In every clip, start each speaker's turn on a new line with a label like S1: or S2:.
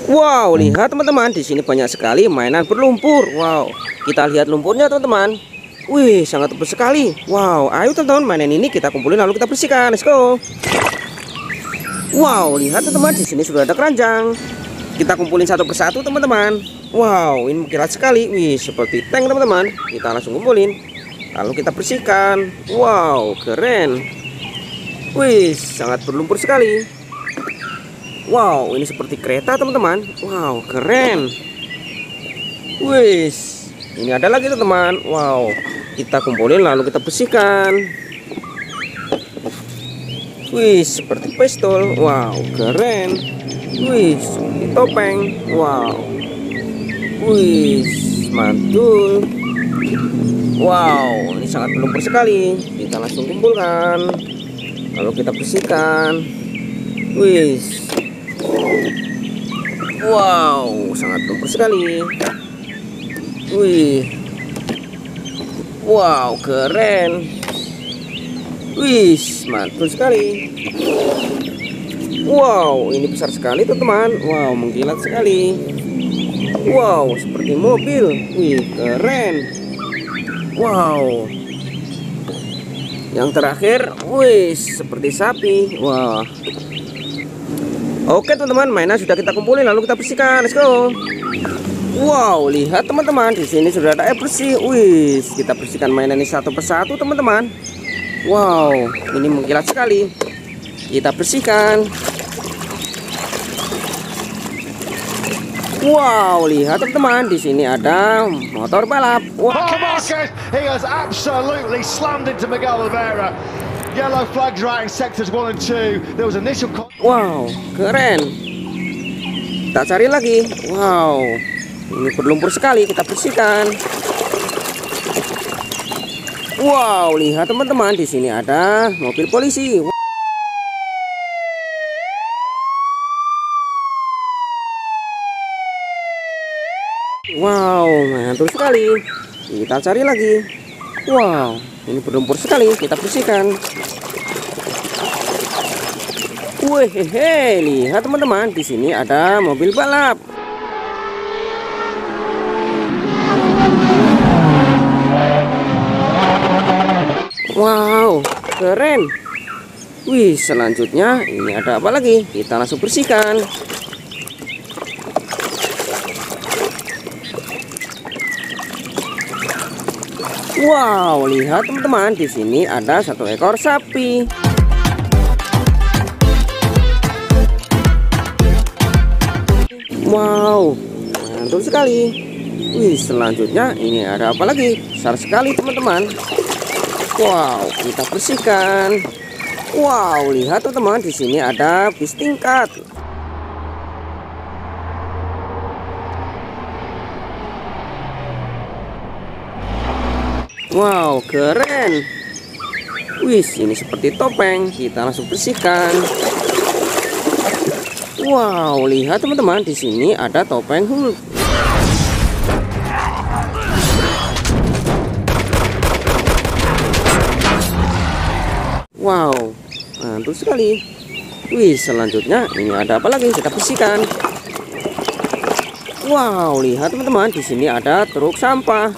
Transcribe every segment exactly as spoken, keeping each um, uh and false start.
S1: Wow, lihat teman-teman, di sini banyak sekali mainan berlumpur. Wow, kita lihat lumpurnya teman-teman. Wih, sangat tebal sekali. Wow, ayo teman-teman, mainan ini kita kumpulin lalu kita bersihkan. Let's go. Wow, lihat teman-teman, di sini sudah ada keranjang. Kita kumpulin satu persatu teman-teman. Wow, ini mengkilat sekali. Wih, seperti tank teman-teman. Kita langsung kumpulin, lalu kita bersihkan. Wow, keren. Wih, sangat berlumpur sekali. Wow, ini seperti kereta teman-teman. Wow, keren. Wis, ini ada lagi teman-teman. Wow, kita kumpulin lalu kita bersihkan. Wis, seperti pistol. Wow, keren. Wis, seperti topeng. Wow. Wis, mantul. Wow, ini sangat berlumpur sekali. Kita langsung kumpulkan, lalu kita bersihkan. Wis. Wow, sangat lumpur sekali. Wih. Wow, keren. Wih, mantul sekali. Wow, ini besar sekali teman-teman. Wow, mengkilat sekali. Wow, seperti mobil. Wih, keren. Wow. Yang terakhir, wih, seperti sapi. Wah. Oke teman-teman, mainan sudah kita kumpulin lalu kita bersihkan. Let's go. Wow, lihat teman-teman, di sini sudah ada air bersih. Wih, kita bersihkan mainan ini satu persatu teman-teman. Wow, ini mengkilat sekali. Kita bersihkan. Wow, lihat teman-teman, di sini ada motor balap. Wow.
S2: He has absolutely slammed into Miguel Oliveira. Yellow flags right in sectors one and two. There was initial.
S1: Wow, keren. Kita cari lagi. Wow, ini berlumpur sekali. Kita bersihkan. Wow, lihat teman-teman, di sini ada mobil polisi. Wow, mantul sekali. Kita cari lagi. Wow, ini berlumpur sekali. Kita bersihkan. Wih, hehe, lihat teman-teman, di sini ada mobil balap. Wow, keren. Wih, selanjutnya ini ada apa lagi? Kita langsung bersihkan. Wow, lihat teman-teman, di sini ada satu ekor sapi. Wow, mantul sekali. Wih, selanjutnya ini ada apa lagi? Besar sekali teman-teman. Wow, kita bersihkan. Wow, lihat teman-teman, di sini ada bis tingkat. Wow, keren. Wih, ini seperti topeng. Kita langsung bersihkan. Wow, lihat teman-teman, di sini ada topeng Hulk. Wow, mantul sekali. Wih, selanjutnya ini ada apa lagi? Kita bersihkan. Wow, lihat teman-teman, di sini ada truk sampah.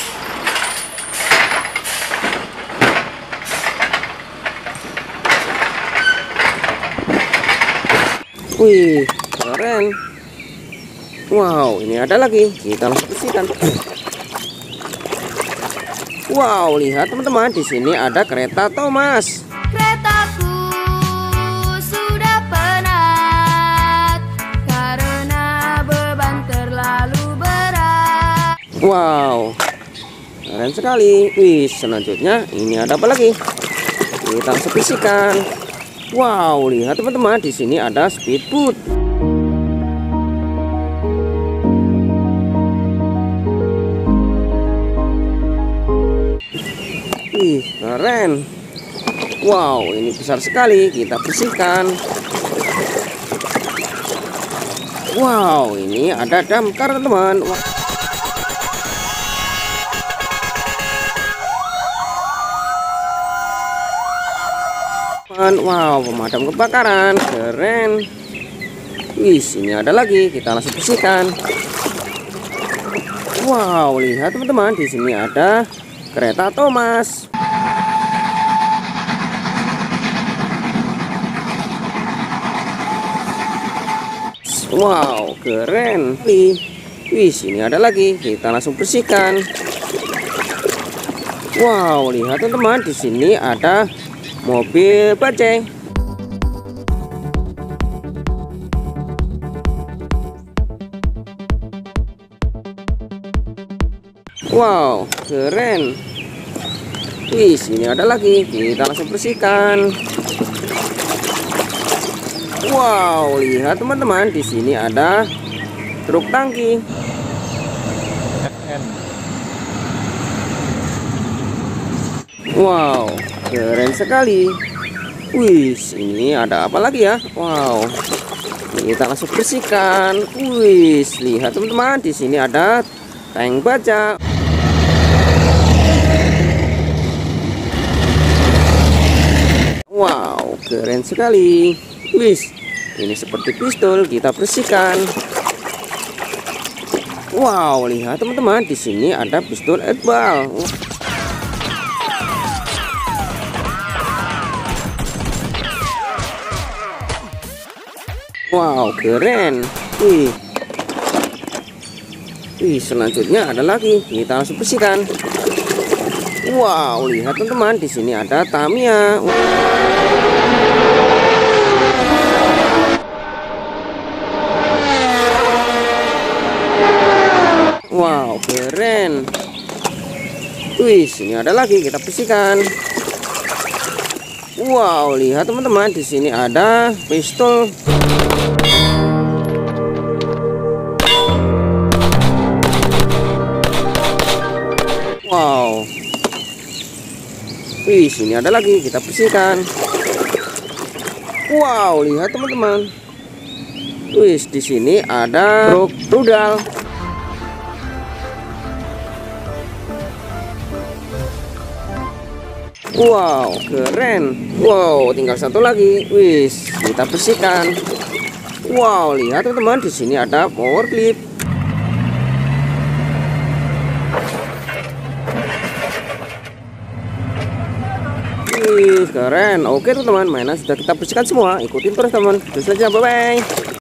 S1: Wih, keren. Wow, ini ada lagi. Kita langsung bersihkan. Wow, lihat teman-teman, di sini ada kereta Thomas.
S3: Keretaku sudah penat karena beban terlalu berat.
S1: Wow, keren sekali. Wih, selanjutnya ini ada apa lagi? Kita langsung bersihkan. Wow, lihat teman-teman, di sini ada speedboat. Wih, keren. Wow, ini besar sekali. Kita bersihkan. Wow, ini ada damkar teman-teman. Wow, pemadam kebakaran, keren. Wih, ini ada lagi, kita langsung bersihkan. Wow, lihat teman-teman, di sini ada kereta Thomas. Wow, keren. Wih, sini ada lagi, kita langsung bersihkan. Wow, lihat teman-teman, di sini ada mobil bajai. Wow, keren. Wih, sini ada lagi, kita langsung bersihkan. Wow, lihat teman-teman, di sini ada truk tangki. Wow, keren sekali. Wih, ini ada apa lagi ya? Wow, kita langsung bersihkan. Wih, lihat teman-teman, di sini ada tank baja. Wow, keren sekali. Wih, ini seperti pistol, kita bersihkan. Wow, lihat teman-teman, di sini ada pistol airball. Wow, keren. Wih. Wih, selanjutnya ada lagi, kita langsung bersihkan. Wow, lihat teman-teman, di sini ada Tamiya. Wow, keren. Wih, sini ada lagi, kita bersihkan. Wow, lihat teman-teman, di sini ada pistol. Wow. Wih, sini ada lagi, kita bersihkan. Wow, lihat teman-teman. Wih, di sini ada truk rudal. Wow, keren. Wow, tinggal satu lagi. Wih, kita bersihkan. Wow, lihat teman-teman, di sini ada power clip. Wih, keren. Oke teman-teman, mainan sudah kita bersihkan semua. Ikutin terus teman. Terus saja, bye bye.